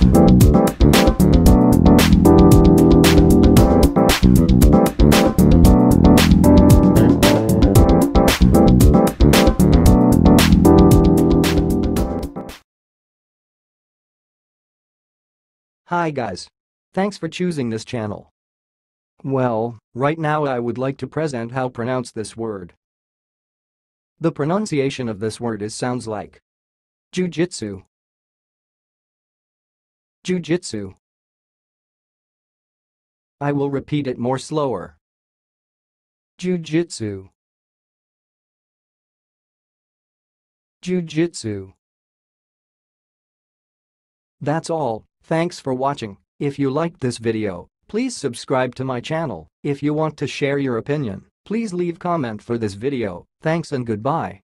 Hi guys. Thanks for choosing this channel. Well, right now I would like to present how pronounce this word. The pronunciation of this word sounds like Jiu-Jitsu. Jiu-Jitsu. I will repeat it more slower. Jiu-Jitsu. Jiu-Jitsu. That's all. Thanks for watching. If you liked this video, please subscribe to my channel. If you want to share your opinion, please leave comment for this video. Thanks and goodbye.